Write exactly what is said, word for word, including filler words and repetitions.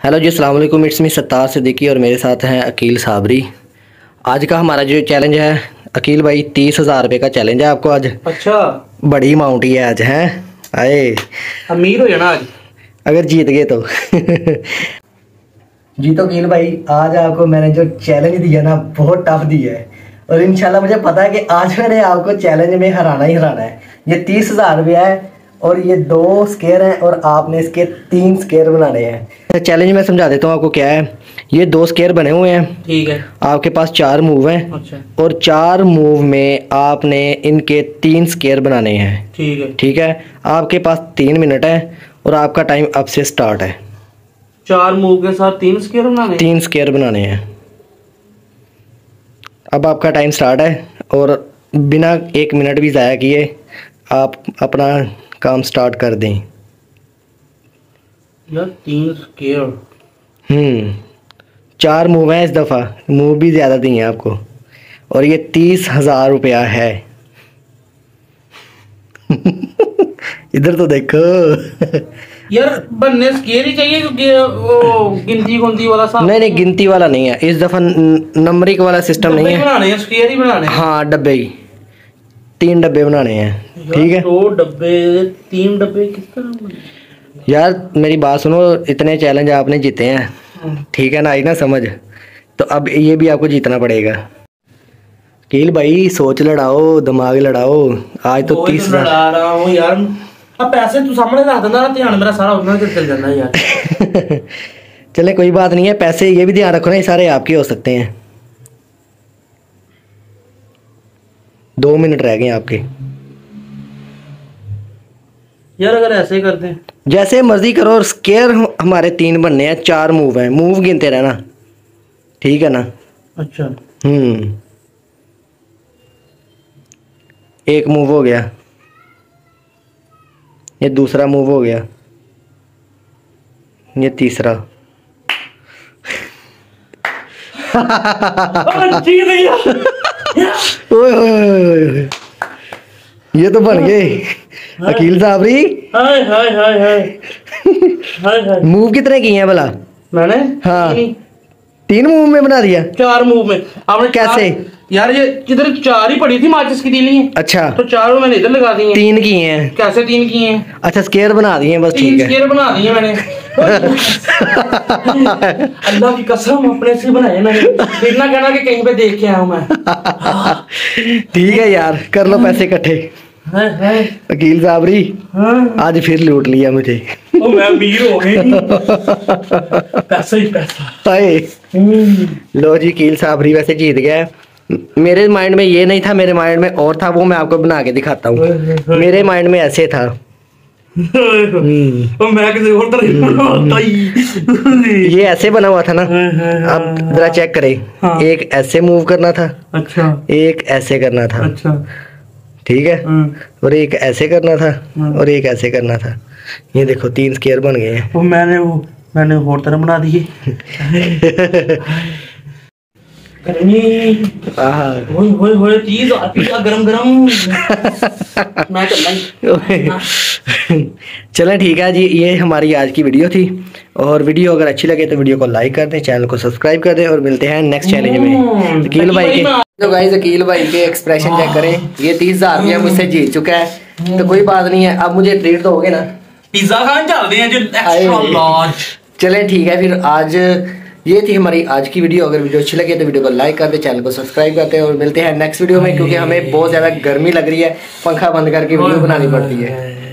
Hello जी, अस्सलाम वालेकुम। It's me Sattar Siddiqui और मेरे साथ हैं अकील साबरी। आज का हमारा जो चैलेंज है अकील भाई, तीस हज़ार रुपये का चैलेंज है आपको आज। अच्छा, बड़ी अमाउंट ही है आज, हैं? आए अमीर हो जाना आज अगर जीत गए तो। जी तो अकील भाई, आज आपको मैंने जो चैलेंज दिया ना, बहुत टफ दिया है और इंशाल्लाह मुझे पता है कि आज मैंने आपको चैलेंज में हराना ही हराना है। ये तीस हज़ार रुपया है और ये दो स्केयर हैं और आपने इसके तीन स्केयर बनाने हैं। चैलेंज मैं समझा देता हूँ आपको क्या है। ये दो स्केयर बने हुए हैं, ठीक है। आपके पास चार मूव हैं। अच्छा। और चार मूव में आपने इनके तीन स्केयर बनाने हैं, ठीक है। ठीक है, आपके पास तीन मिनट है और आपका टाइम अब से स्टार्ट है। चार मूव के साथ तीन स्केयर बनाने तीन स्केयर बनाने हैं। अब आपका टाइम स्टार्ट है और बिना एक मिनट भी ज़ाया किए आप अपना काम स्टार्ट कर दें। यार तीन स्केयर, हम्म चार मूव हैं इस दफ़ा, मूव भी ज़्यादा दिए हैं आपको और ये तीस हज़ार रुपया है। इधर तो देखो। यार बनने स्केयर ही चाहिए क्योंकि वो गिनती गुनती वाला सा नहीं नहीं, गिनती वाला नहीं है इस दफ़ा, नंबरिंग वाला सिस्टम नहीं है। बनाने हैं स्केयर ही बनाने हैं। हाँ, डब्बे ही, तीन डब्बे बनाने हैं, ठीक है। दो डब्बे, तीन डब्बे किस तरह बने? यार मेरी बात सुनो, इतने चैलेंज आपने जीते हैं, ठीक है ना? आई ना समझ? तो अब ये भी आपको जीतना पड़ेगा। अकील भाई सोच लड़ाओ, दिमाग लड़ाओ। आज तो तीस तो लड़ा रहा हूँ यार। अब पैसे तू सामने रख देना, ध्यान मेरा सारा उतना ही चल जाता है यार। चले कोई बात नहीं है, पैसे ये भी ध्यान रखो ना, ये सारे आपके हो सकते हैं। दो मिनट रह गए आपके। यार अगर ऐसे ही करते हैं, जैसे मर्जी करो। और स्केयर हमारे तीन बनने हैं, चार मूव हैं, मूव गिनते रहना, ठीक है ना? अच्छा। हम्म एक मूव हो गया, ये दूसरा मूव हो गया, ये तीसरा। ओए ओए, ये तो बन गए अकील साबरी। हाय हाय हाय हाय हाय हाय। मूव कितने किए हैं भला? मैंने हाँ, तीन मूव में बना दिया। चार मूव में आपने कैसे? यार ये किधर चार ही पड़ी थी माचिस की तीली। अच्छा, तो चारों मैंने इधर लगा दी हैं। तीन किए हैं। कैसे तीन किए हैं? अच्छा, स्केयर बना दिए हैं बस, ठीक है। स्केयर बना दिए मैंने। अल्लाह की कसम अपने से बनाए मैंने, फिर ना कहना कि कहीं पे देख के आया हूं मैं। ठीक है यार, कर लो पैसे इकट्ठे। अकील साबरी, आज फिर लूट लिया मुझे। ओ मैं अमीर हो गई। पैसा ही पैसा। लो जी, अकील साबरी वैसे जीत गया। मेरे माइंड में ये नहीं था, मेरे माइंड में और था, वो मैं आपको बना के दिखाता हूँ। मेरे माइंड में ऐसे था। मैं किसी और तरह ये ऐसे बना हुआ था ना। अब जरा चेक करें। हाँ। एक ऐसे मूव करना था। अच्छा। एक ऐसे करना था। अच्छा। ठीक है। और एक ऐसे करना था। और एक ऐसे करना था। ये देखो तीन स्केयर बन गए हैं। वो मैंने वो मैंने और तरह बना दिए। गरम गरम। चलें ठीक है जी, ये हमारी आज की वीडियो थी। और वीडियो अगर अच्छी लगे तो वीडियो को लाइक कर दें, चैनल को सब्सक्राइब कर दें और मिलते हैं नेक्स्ट चैलेंज में। अकील भाई के तो गाइस, अकील भाई के एक्सप्रेशन चेक करें। ये तीस हजार रुपया मुझसे जीत चुका है, तो कोई बात नहीं है। अब मुझे ट्रीट दोगे ना? पिज्जा खान चलते हैं जो एक्स्ट्रा लार्ज। चलें ठीक है फिर। आज ये थी हमारी आज की वीडियो। अगर वीडियो अच्छी लगे तो वीडियो को लाइक कर दे, चैनल को सब्सक्राइब करते हैं और मिलते हैं नेक्स्ट वीडियो में, क्योंकि हमें बहुत ज़्यादा गर्मी लग रही है, पंखा बंद करके वीडियो बनानी पड़ती है।